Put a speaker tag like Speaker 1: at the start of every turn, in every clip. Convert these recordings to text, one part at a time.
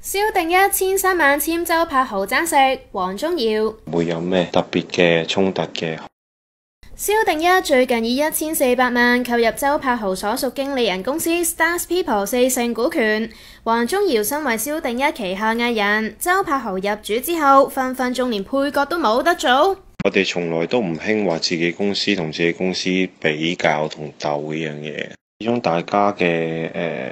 Speaker 1: 蕭定一13萬簽周柏豪爭食，黃宗耀
Speaker 2: 會有咩特別嘅衝突嘅？
Speaker 1: 蕭定一最近以1400萬購入周柏豪所屬經理人公司 Stars People 40%股權。黃宗耀身為蕭定一旗下藝人，周柏豪入主之後，分分鐘連配角都冇得做。
Speaker 2: 我哋從來都唔興話自己公司同自己公司比較同鬥呢樣嘢，始終大家嘅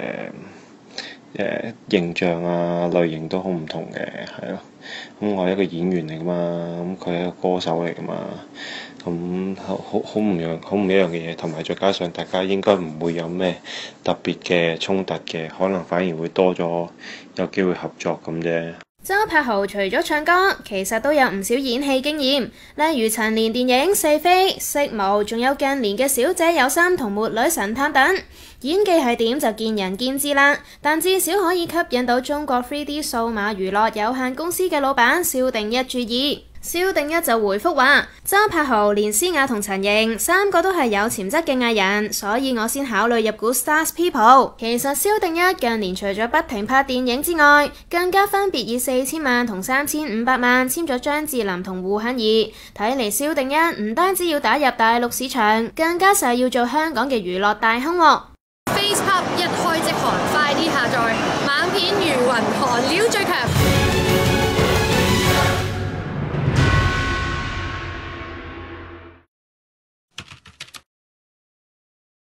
Speaker 2: 形象啊類型都好唔同嘅，係咯。咁我係一個演員嚟噶嘛，咁佢係一個歌手嚟噶嘛，咁好唔一樣嘅嘢，同埋再加上大家應該唔會有咩特別嘅衝突嘅，可能反而會多咗有機會合作咁啫。
Speaker 1: 周柏豪除咗唱歌，其實都有唔少演戲經驗，例如陳年電影《四飛》、《色無》，仲有近年嘅《小姐有心》同《末女神探》等。演技係點就見仁見智啦，但至少可以吸引到中國 3D 數碼娛樂有限公司嘅老闆蕭定一注意。蕭定一就回覆話：周柏豪、連詩雅同陳瑩三個都係有潛質嘅藝人，所以我先考慮入股 Stars People。其實蕭定一近年除咗不停拍電影之外，更加分別以4000萬同3500萬簽咗張智霖同胡杏兒。睇嚟蕭定一唔單止要打入大陸市場，更加係要做香港嘅娛樂大亨喎。
Speaker 3: FacePub 一開即寒，快啲下載，猛片如雲，韓料最強。